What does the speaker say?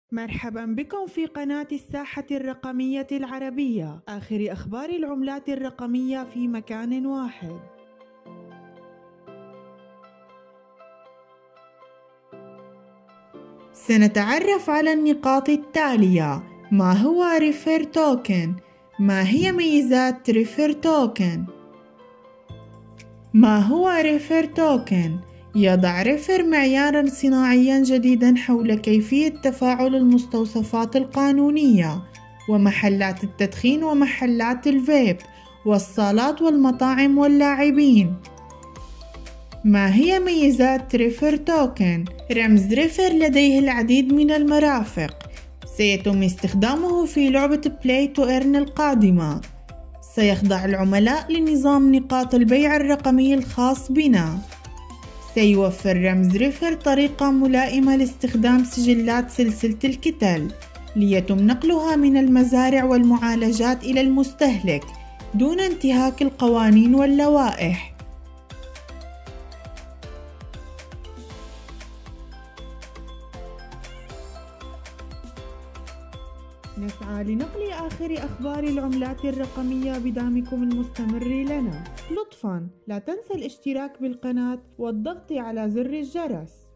مرحبا بكم في قناة الساحة الرقمية العربية، آخر أخبار العملات الرقمية في مكان واحد. سنتعرف على النقاط التالية: ما هو ريفر توكن؟ ما هي ميزات ريفر توكن؟ ما هو ريفر توكن؟ يضع ريفر معياراً صناعياً جديداً حول كيفية تفاعل المستوصفات القانونية ومحلات التدخين ومحلات الفيب والصالات والمطاعم واللاعبين. ما هي ميزات ريفر توكن؟ رمز ريفر لديه العديد من المرافق. سيتم استخدامه في لعبة بلاي تو إيرن القادمة. سيخضع العملاء لنظام نقاط البيع الرقمي الخاص بنا. سيوفر رمز ريفر طريقة ملائمة لاستخدام سجلات سلسلة الكتل ليتم نقلها من المزارع والمعالجات إلى المستهلك دون انتهاك القوانين واللوائح. نسعى لنقل آخر أخبار العملات الرقمية بدعمكم المستمر لنا. لطفاً لا تنسى الاشتراك بالقناة والضغط على زر الجرس.